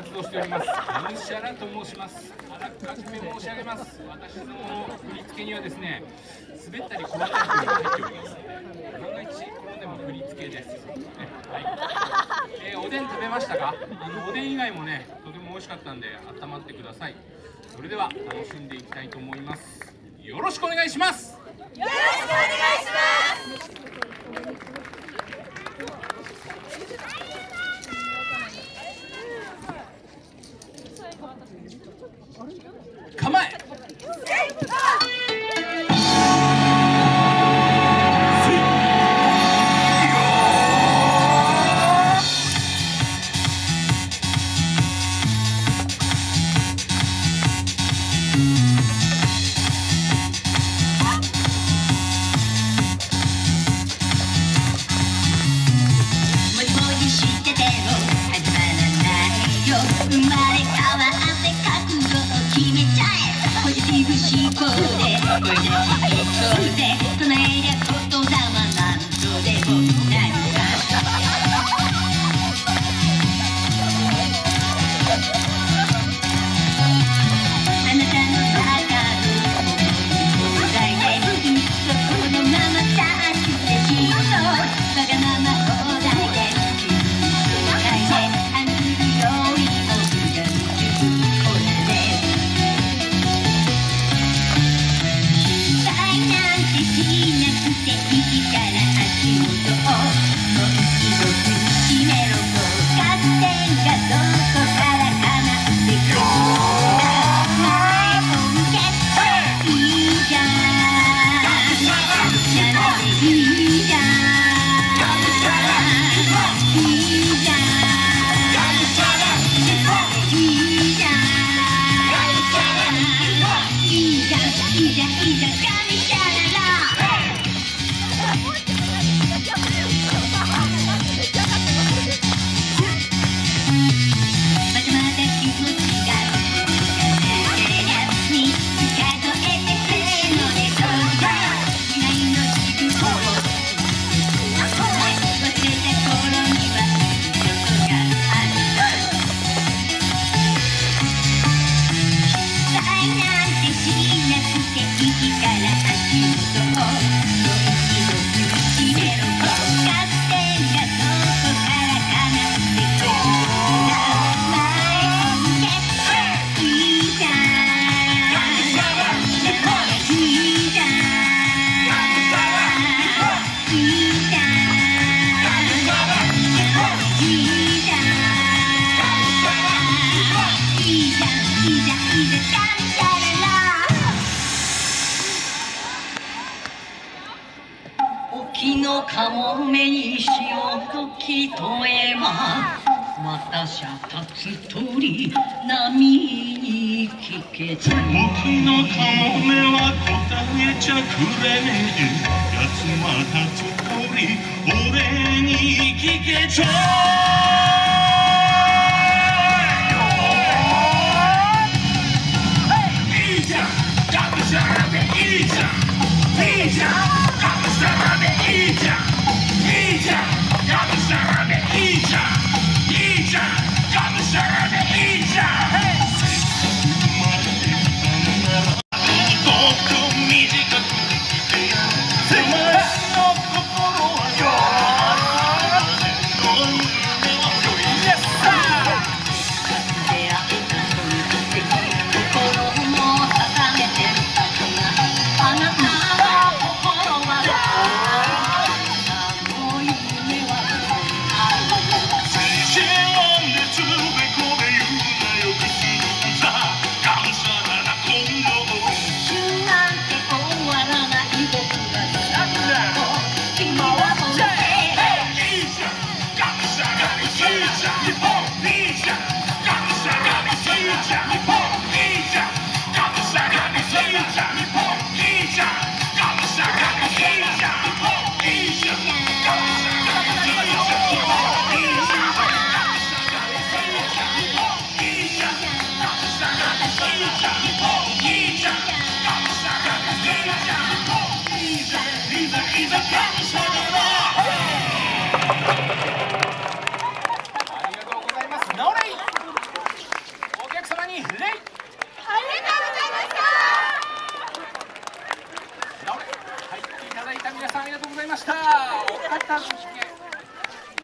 活動しておりますムシャラと申します。あらかじめ申し上げます。私の振り付けにはですね、滑ったり転んだりというのが入っておりますので、万が一転んでも振り付けです、ね。はい。おでん食べましたか？おでん以外もね、とても美味しかったんで温まってください。それでは楽しんでいきたいと思います。よろしくお願いします。 よろしくお願いします。 構え。 かもめに潮時とえばまたしゃたつ鳥波に聞けず僕のかもめは答えちゃくれねえやつまたつ鳥俺に聞けちゃいいじゃんがむしゃらでいいじゃんいいじゃんがむしゃらでいいじゃんいいじゃんがむしゃらでいいじゃんいいじゃんがむしゃらでいいじゃんもっと短く狭いの心はよました。お片付け